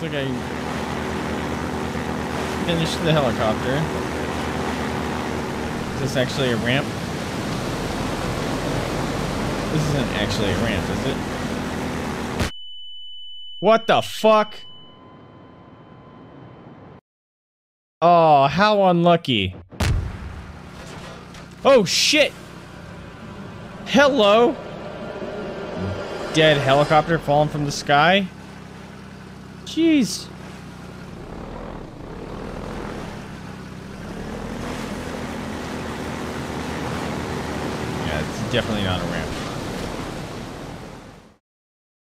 Looks like I finished the helicopter. Is this actually a ramp? This isn't actually a ramp, is it? What the fuck? Oh, how unlucky. Oh, shit! Hello! Dead helicopter falling from the sky? Jeez. Yeah, it's definitely not a ramp.